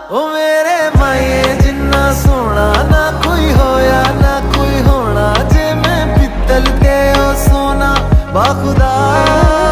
ओ मेरे माए जिन्ना सोना ना कोई होया ना कोई होना, जे मैं पित्तल ते ओ सोना बाखुदा।